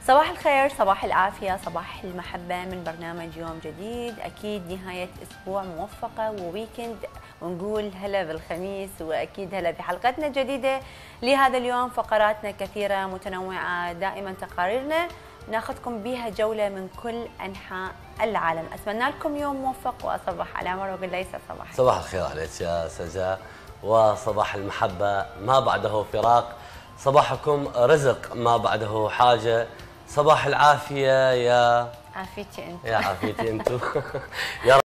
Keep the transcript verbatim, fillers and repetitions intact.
صباح الخير، صباح العافية، صباح المحبة من برنامج يوم جديد. أكيد نهاية أسبوع موفقة وويكند، ونقول هلا بالخميس، وأكيد هلا بحلقتنا الجديدة لهذا اليوم. فقراتنا كثيرة متنوعة، دائما تقاريرنا ناخذكم بها جولة من كل أنحاء العالم. أتمنى لكم يوم موفق، وأصبح على عمر وأقول له يسعد صباحك. صباح الخير عليك يا سجا، وصباح المحبة ما بعده فراق، صباحكم رزق ما بعده حاجة، صباح العافية يا عافيتي أنت يا عافيتي أنتو يا